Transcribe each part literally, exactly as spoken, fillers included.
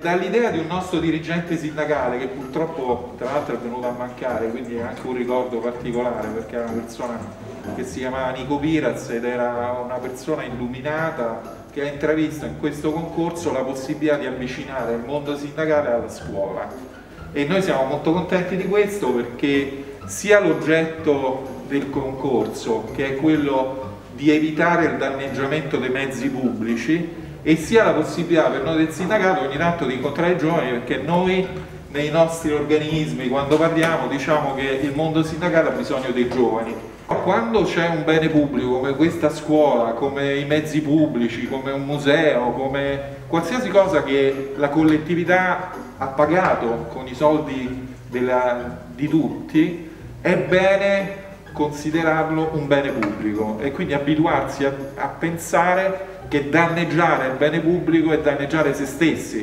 dall'idea di un nostro dirigente sindacale che purtroppo tra l'altro è venuto a mancare, quindi è anche un ricordo particolare perché era una persona che si chiamava Nico Piraz ed era una persona illuminata che ha intravisto in questo concorso la possibilità di avvicinare il mondo sindacale alla scuola, e noi siamo molto contenti di questo perché sia l'oggetto del concorso, che è quello di evitare il danneggiamento dei mezzi pubblici, e sia la possibilità per noi del sindacato ogni tanto di incontrare i giovani, perché noi nei nostri organismi quando parliamo diciamo che il mondo sindacale ha bisogno dei giovani. Quando c'è un bene pubblico come questa scuola, come i mezzi pubblici, come un museo, come qualsiasi cosa che la collettività ha pagato con i soldi della, di tutti, è bene considerarlo un bene pubblico e quindi abituarsi a, a pensare che danneggiare il bene pubblico è danneggiare se stessi.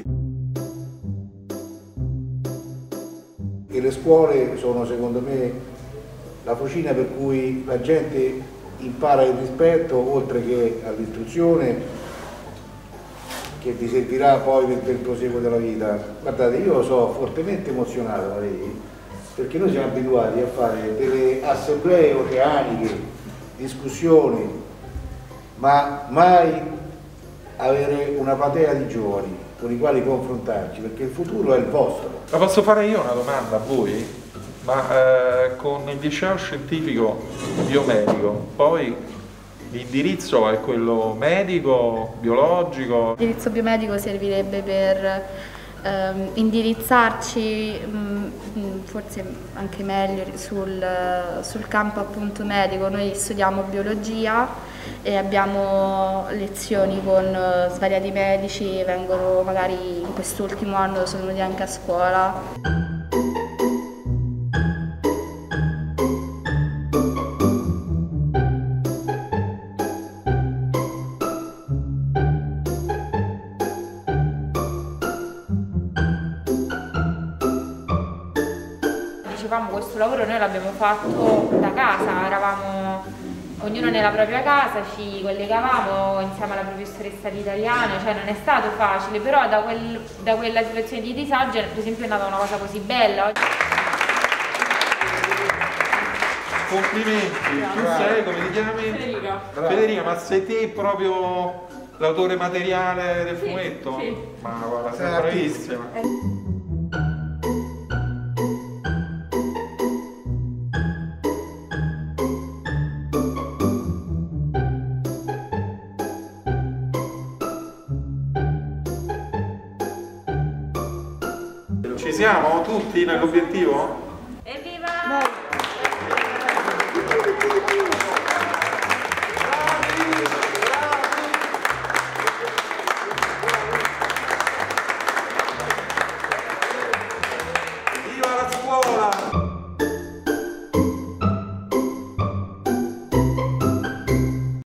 E le scuole sono secondo me la fucina per cui la gente impara il rispetto oltre che all'istruzione che vi servirà poi per, per il proseguo della vita. Guardate, io sono fortemente emozionato da lei, perché noi siamo abituati a fare delle assemblee oceaniche, discussioni, ma mai avere una platea di giovani con i quali confrontarci, perché il futuro è il vostro. La posso fare io una domanda a voi? Ma eh, con il liceo scientifico biomedico, poi l'indirizzo è quello medico, biologico? L'indirizzo biomedico servirebbe per ehm, indirizzarci mh, forse anche meglio sul, sul campo appunto medico. Noi studiamo biologia e abbiamo lezioni con uh, svariati medici, vengono magari in quest'ultimo anno sono venuti anche a scuola. Dicevamo, questo lavoro noi l'abbiamo fatto da casa, eravamo ognuno nella propria casa, ci collegavamo insieme alla professoressa di italiano, cioè non è stato facile, però da, quel, da quella situazione di disagio per esempio è nata una cosa così bella. Complimenti, tu sei, come ti chiami? Federica. Federica, ma sei te proprio l'autore materiale del sì, fumetto? Sì. Ma guarda, sei bravissima. Eh. Ci siamo tutti nell'obiettivo?